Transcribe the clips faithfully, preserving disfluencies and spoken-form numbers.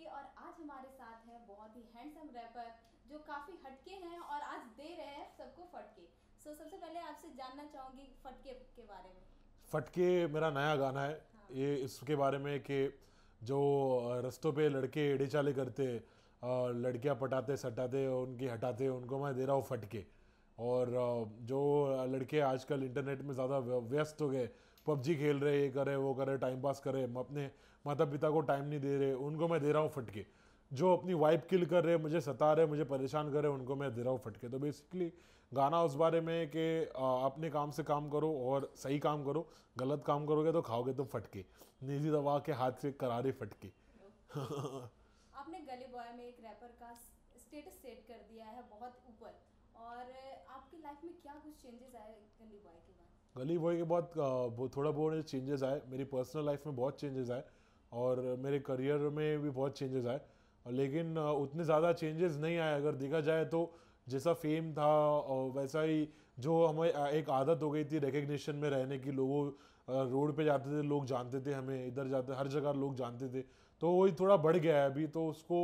जी और आज हमारे साथ है बहुत ही हैंडसम रैपर जो काफ़ी हटके हैं और आज दे रहे हैं सबको फटके। सो सबसे पहले आपसे जानना चाहूँगी फटके के बारे में। फटके मेरा नया गाना है। हाँ। ये इसके बारे में कि जो रस्तों पे लड़के एड़े चाले करते, अ, लड़कियां पटाते सटाते उनकी हटाते, उनको मैं दे रहा हूँ फटके। और अ, जो लड़के आजकल इंटरनेट में ज़्यादा व्यस्त हो गए, पबजी खेल रहे, ये करे वो करे, टाइम पास करे, अपने माता पिता को टाइम नहीं दे रहे, उनको मैं दे रहा हूँ फटके। जो अपनी वाइब किल कर रहे, मुझे सता रहे, मुझे परेशान कर रहे, उनको मैं दे रहा हूँ फटके। तो बेसिकली गाना उस बारे में है कि आ, अपने काम से काम करो और सही काम करो, गलत काम करोगे तो खाओगे तुम फटके, निजी दवा के हाथ से करारे फटके। ओके। आपने गली बॉय में एक रैपर का स्टेटस सेट कर दिया है बहुत ऊपर, और आपकी लाइफ में क्या कुछ चेंजेस आए गली बॉय के बाद? गली बॉय के बाद आ, वो थोड़ा बहुत चेंजेस आए, मेरी पर्सनल लाइफ में बहुत चेंजेस आए और मेरे करियर में भी बहुत चेंजेस आए। लेकिन आ, उतने ज़्यादा चेंजेस नहीं आए अगर देखा जाए तो। जैसा फेम था और वैसा ही जो हमें आ, एक आदत हो गई थी रिकग्निशन में रहने की, लोगों रोड पे जाते थे लोग जानते थे हमें, इधर जाते हर जगह लोग जानते थे, तो वही थोड़ा बढ़ गया है अभी। तो उसको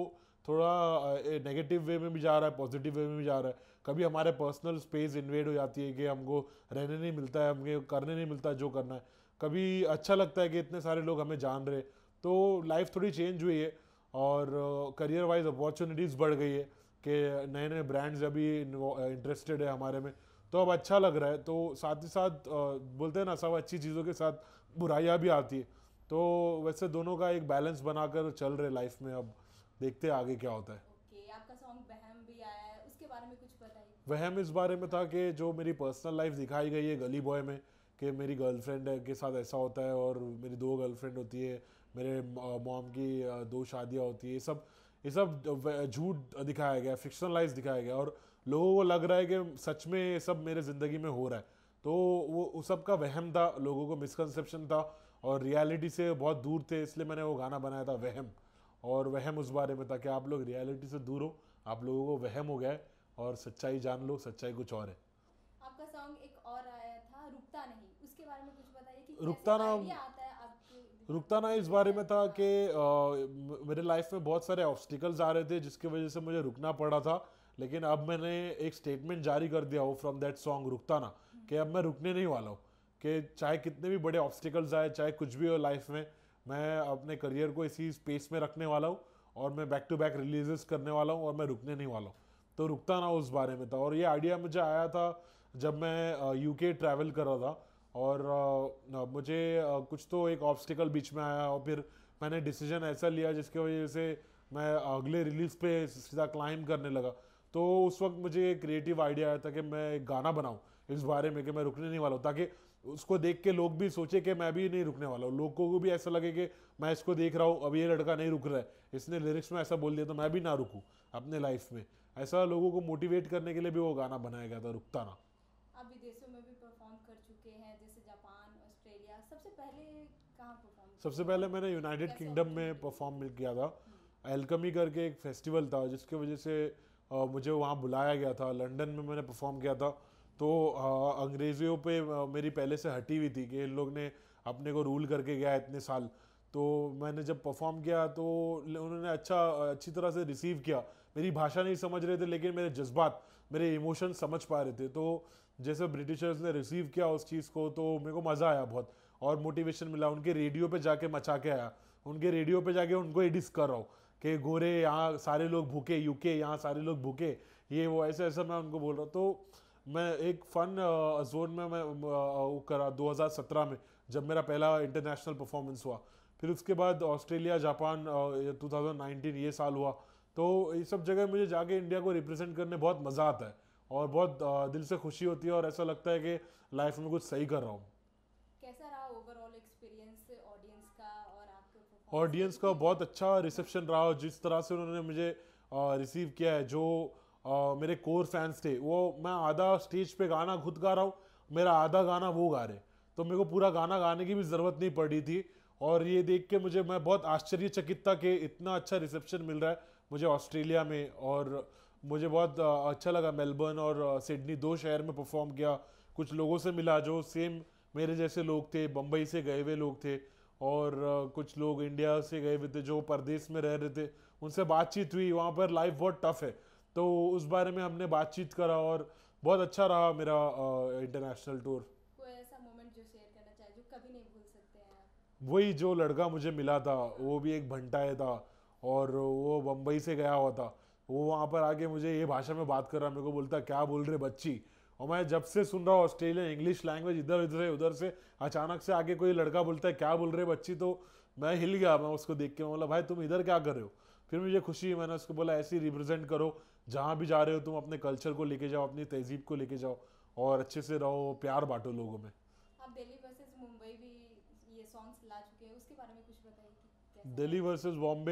थोड़ा नेगेटिव वे में भी जा रहा है, पॉजिटिव वे में भी जा रहा है। कभी हमारे पर्सनल स्पेस इन्वेड हो जाती है कि हमको रहने नहीं मिलता है, हमें करने नहीं मिलता है जो करना है। कभी अच्छा लगता है कि इतने सारे लोग हमें जान रहे। तो लाइफ थोड़ी चेंज हुई है और करियर वाइज अपॉर्चुनिटीज़ बढ़ गई है कि नए नए ब्रांड्स अभी इंटरेस्टेड है हमारे में। तो अब अच्छा लग रहा है। तो साथ ही साथ अ, बोलते हैं ना, सब अच्छी चीज़ों के साथ बुराइयाँ भी आती है। तो वैसे दोनों का एक बैलेंस बनाकर चल रहे लाइफ में। अब देखते हैं आगे क्या होता है। ओके, आपका सॉन्ग बहम भी आया है, उसके बारे में कुछ बताइए। वहम इस बारे में था कि जो मेरी पर्सनल लाइफ दिखाई गई है गली बॉय में, कि मेरी गर्लफ्रेंड के साथ ऐसा होता है और मेरी दो गर्लफ्रेंड होती है, मेरे मॉम की अ, दो शादियाँ होती है, ये सब ये सब व- झूठ दिखाया गया, फिक्शनलाइज दिखाया गया और लोगों को लग रहा है कि सच में ये सब मेरे ज़िंदगी में हो रहा है। तो वो उस सब का वहम था, लोगों को मिसकंसेप्शन था और रियलिटी से बहुत दूर थे, इसलिए मैंने वो गाना बनाया था वहम। और वहम उस बारे में था कि आप लोग रियलिटी से दूर हो, आप लोगों को वहम हो गया है और सच्चाई जान लो, सच्चाई कुछ और है। आपका सॉन्ग एक और आया था रुकता नहीं, उसके बारे में कुछ बताइए कि कैसे रुकता ना आइडिया आता है आपके दिमाग रुकता में ना कि इस ये बारे में रैप? था कि हाँ। अ, म- मेरे लाइफ में बहुत सारे ऑब्स्टिकल्स आ रहे थे जिसकी वजह से मुझे रुकना पड़ा था। लेकिन अब मैंने एक स्टेटमेंट जारी कर दिया हो फ्रॉम दैट सॉन्ग रुकता ना, कि अब मैं रुकने नहीं वाला हूँ। कि चाहे कितने भी बड़े ऑब्स्टिकल्स आए, चाहे कुछ भी हो लाइफ में, मैं अपने करियर को इसी स्पेस में रखने वाला हूँ और मैं बैक टू बैक रिलीजेस करने वाला हूँ और मैं रुकने नहीं वाला हूँ। तो रुकता ना उस बारे में था। और ये आइडिया मुझे आया था जब मैं यूके ट्रैवल कर रहा था और अ, मुझे अ, कुछ तो एक ऑब्स्टिकल बीच में आया और फिर मैंने डिसीजन ऐसा लिया जिसकी वजह से मैं अगले रिलीज पे सीधा क्लाइम करने लगा। तो उस वक्त मुझे एक क्रिएटिव आइडिया आया था कि मैं एक गाना बनाऊं इस बारे में कि मैं रुकने नहीं वाला हूँ, ताकि उसको देख के लोग भी सोचे कि मैं भी नहीं रुकने वाला हूँ, लोगों को भी ऐसा लगे कि मैं इसको देख रहा हूँ, अब ये लड़का नहीं रुक रहा है, इसने लिरिक्स में ऐसा बोल दिया तो मैं भी ना रुकूं अपने लाइफ में। ऐसा लोगों को मोटिवेट करने के लिए भी वो गाना बनाया गया था, रुकता ना। आप विदेशों में भी परफॉर्म कर चुके हैं, जैसे जापान, ऑस्ट्रेलिया। सबसे पहले कहाँ परफॉर्म सबसे किए पहले और मैंने यूनाइटेड कैसे किंगडम में अपॉर्चुनिटी मिली? परफॉर्म किया था। हम्म। एल्कमी करके एक फेस्टिवल था जिसकी वजह से अ, मुझे वहाँ बुलाया गया था। लंदन में मैंने परफॉर्म किया था। तो अ, अंग्रेज़ियों पे अ, मेरी पहले से हटी हुई थी कि इन लोग ने अपने को रूल करके गया इतने साल। तो मैंने जब परफॉर्म किया तो ल- उन्होंने अच्छा अच्छी तरह से रिसीव किया। मेरी भाषा नहीं समझ रहे थे लेकिन मेरे जज्बात, मेरे इमोशन समझ पा रहे थे। तो जैसे ब्रिटिशर्स ने रिसीव किया उस चीज़ को तो मेरे को मज़ा आया बहुत और मोटिवेशन मिला। उनके रेडियो पे जाके मचा के आया, उनके रेडियो पे जाके उनको ही डिस कर रहा हूँ कि गोरे यहाँ सारे लोग भूखे, यूके यहाँ सारे लोग भूखे, ये वो ऐसे ऐसा मैं उनको बोल रहा हूँ। तो मैं एक फन जोन में मैं अ, वो करा दो हज़ार सत्रह में जब मेरा पहला इंटरनेशनल परफॉर्मेंस हुआ। फिर उसके बाद Australia, Japan, two thousand nineteen ये साल हुआ। तो ये सब जगह मुझे जाके इंडिया को रिप्रेजेंट करने बहुत मज़ा आता है और बहुत अ, दिल से खुशी होती है और ऐसा लगता है कि लाइफ में कुछ सही कर रहा हूँ। कैसा रहा ओवरऑल एक्सपीरियंस ऑडियंस का और आपके परफॉर्मेंस का, ऑडियंस का क्योंकि बहुत अच्छा हाँ। रिसेप्शन रहा। जिस तरह से उन्होंने मुझे रिसीव किया है, जो अ, मेरे कोर फैंस थे, वो मैं आधा स्टेज पे गाना खुद गा रहा हूँ, मेरा आधा गाना वो गा रहे, तो मेरे को पूरा गाना गाने की भी ज़रूरत नहीं पड़ी थी। और ये देख के मुझे मैं बहुत आश्चर्यचकित था कि इतना अच्छा रिसेप्शन मिल रहा है मुझे ऑस्ट्रेलिया में। और मुझे बहुत अ, अच्छा लगा। मेलबर्न और अ, सिडनी दो शहर में परफॉर्म किया, कुछ लोगों से मिला जो सेम मेरे जैसे लोग थे, बम्बई से गए हुए लोग थे और uh, कुछ लोग इंडिया से गए हुए थे जो परदेश में रह रहे थे, उनसे बातचीत हुई। वहाँ पर लाइफ बहुत टफ है, तो उस बारे में हमने बातचीत करा और बहुत अच्छा रहा मेरा इंटरनेशनल टूर। कोई ऐसा मोमेंट जो शेयर करना चाहे जो कभी नहीं भूल सकते हैं आप? वही जो लड़का मुझे मिला था वो भी एक भंटाए था और वो बम्बई से गया हुआ था। वो वहाँ पर आके मुझे ये भाषा में बात कर रहा, मेरे को बोलता क्या बोल रहे बच्ची। और मैं जब से सुन रहा हूँ ऑस्ट्रेलियन इंग्लिश लैंग्वेज, इधर इधर से उधर से अचानक से आके कोई लड़का बोलता है क्या बोल रहे बच्ची, तो मैं हिल गया। मैं उसको देख के बोला भाई तुम इधर क्या कर रहे हो। फिर मुझे खुशी, मैंने उसको बोला ऐसे ही रिप्रेजेंट करो, जहाँ भी जा रहे हो तुम अपने कल्चर को लेके जाओ, अपनी तहजीब को लेके जाओ और अच्छे से रहो, प्यार बांटो लोगों में। आप दिल्ली वर्सेस मुंबई भी ये सॉन्ग्स ला चुके हैं, उसके बारे में कुछ बताइए कि कैसा दिल्ली रहा? वर्सेस बॉम्बे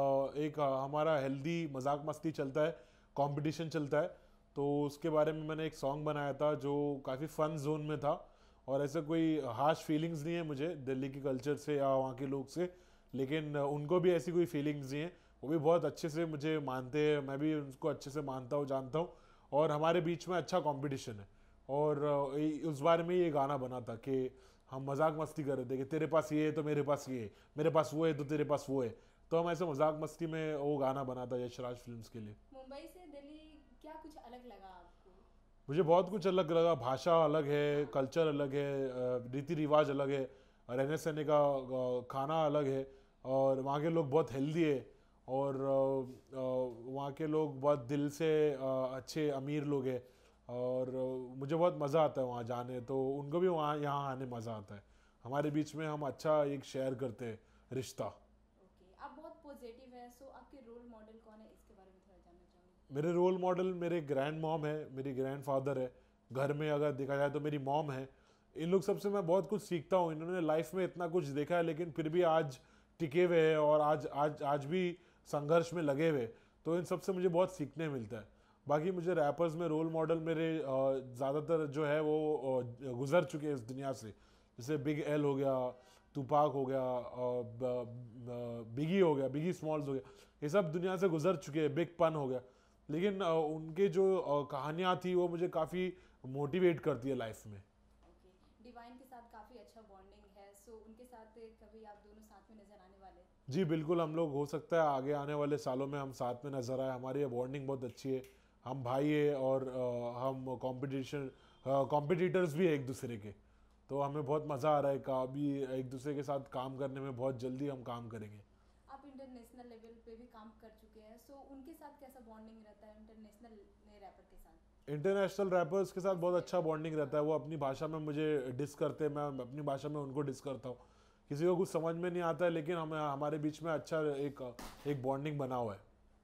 एक अ, हमारा हेल्दी मजाक मस्ती चलता है, कंपटीशन चलता है, तो उसके बारे में मैंने एक सॉन्ग बनाया था जो काफ़ी फन जोन में था। और ऐसा कोई हार्श फीलिंग्स नहीं है मुझे दिल्ली के कल्चर से या वहाँ के लोग से, लेकिन अ, उनको भी ऐसी कोई फीलिंग्स नहीं है। वो भी बहुत अच्छे से मुझे मानते हैं, मैं भी उनको अच्छे से मानता हूँ, जानता हूँ, और हमारे बीच में अच्छा कंपटीशन है। और अ, ये- उस बारे में ये गाना बना था कि हम मजाक मस्ती कर रहे थे कि तेरे पास ये है तो मेरे पास ये है, मेरे पास वो है तो तेरे पास वो है। तो हम ऐसे मजाक मस्ती में वो गाना बना था यशराज फिल्म्स के लिए। मुंबई से दिल्ली क्या कुछ अलग लगा आपको? मुझे बहुत कुछ अलग लगा, भाषा अलग है, कल्चर अलग है, अ, रीति रिवाज अलग है, रहने सहने का अ, खाना अलग है, और वहाँ के लोग बहुत हेल्दी है, और अ, अ, वहाँ के लोग बहुत दिल से अ, अच्छे अमीर लोग हैं, और अ, मुझे बहुत मज़ा आता है वहाँ जाने, तो उनको भी वहाँ यहाँ आने मज़ा आता है। हमारे बीच में हम अच्छा एक शेयर करते हैं रिश्ता। ओके, आप बहुत पॉजिटिव हैं, सो आपके रोल मॉडल कौन है इसके बारे में थोड़ा जानना चाहूँगी। मेरे रोल मॉडल मेरे ग्रैंड मॉम है, मेरी ग्रैंड फादर है, घर में अगर देखा जाए तो मेरी मॉम है। इन लोग सबसे मैं बहुत कुछ सीखता हूँ, इन्होंने लाइफ में इतना कुछ देखा है लेकिन फिर भी आज टिके हुए हैं और आज आज आज भी संघर्ष में लगे हुए, तो इन सबसे मुझे बहुत सीखने मिलता है। बाकी मुझे रैपर्स में रोल मॉडल मेरे अ, ज़्यादातर जो है वो अ, गुजर चुके हैं इस दुनिया से, जैसे बिग एल हो गया, तुपाक हो गया, अ, ब- ब- बिगी हो गया, बिगी स्मॉल्स हो गया, ये सब दुनिया से गुजर चुके हैं, बिग पन हो गया। लेकिन अ, उनके जो अ, कहानियाँ थी वो मुझे काफ़ी मोटिवेट करती है लाइफ में। ओके, डिवाइन के साथ काफ़ी अच्छा बॉन्डिंग है, सो उनके साथ कभी आप दोनों साथ में नजर आने वाले हैं? जी बिल्कुल, हम लोग हो सकता है आगे आने वाले सालों में हम साथ में नजर आए, हमारी ये बॉन्डिंग बहुत अच्छी है, हम भाई है और अ, हम कंपटीशन कॉम्पिटिटर्स भी है एक दूसरे के, तो हमें बहुत मज़ा आ रहा है का अभी एक दूसरे के साथ काम करने में, बहुत जल्दी हम काम करेंगे। आप इंटरनेशनल लेवल पे भी काम कर चुके हैं, सो उनके साथ कैसा बॉन्डिंग रहता है इंटरनेशनल रैपर के साथ? इंटरनेशनल रैपर्स के साथ बहुत अच्छा बॉन्डिंग रहता है, वो अपनी भाषा में मुझे डिस करते हैं, मैं अपनी भाषा में उनको डिस करता हूँ। किसी को कुछ समझ में नहीं आता है लेकिन हमें हमारे बीच में अच्छा एक एक बॉन्डिंग बना हुआ है।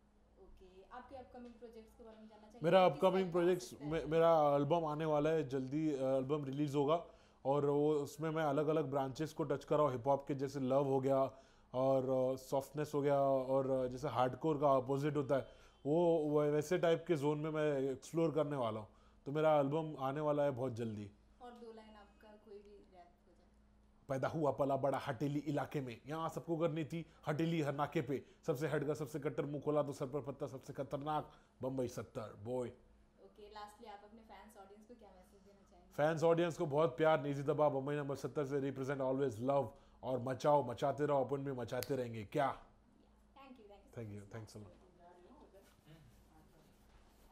ओके, आपके अपकमिंग प्रोजेक्ट्स के बारे में जानना चाहिए मेरा कि किस अपकमिंग टाइप का आ प्रोजेक्ट्स सकता में, है? मेरा एल्बम आने वाला है जल्दी, एल्बम रिलीज होगा, और वो उसमें मैं अलग अलग ब्रांचेस को टच कर रहा हूँ, हिप हॉप के जैसे लव हो गया और सॉफ्टनेस हो गया, और अ, जैसे हार्डकोर का अपोजिट होता है वो वो वैसे टाइप के जोन में मैं एक्सप्लोर करने वाला हूँ। तो मेरा एल्बम आने वाला है बहुत जल्दी। और दो लाइन आपका कोई भी रैप हो जाए? पैदा हुआ पला बड़ा हटेली इलाके में, यहाँ सबको करनी थी हटेली हर नाके पे, सबसे हटकर सबसे कट्टर, मुंह खोला तो सर पर पत्ता, सबसे खतरनाक बम्बई सत्तर बॉय। ओके, लास्टली आप अपने फैंस ऑडियंस को क्या मैसेज देना चाहेंगे? फैंस ऑडियंस को बहुत प्यार, निजी दबा बम्बई नंबर सत्तर से रिप्रेजेंट ऑलवेज लव, और मचाओ मचाते रहो, अपन भी मचाते रहेंगे क्या। Thank you, thank you thank so you, much. Thanks a lot.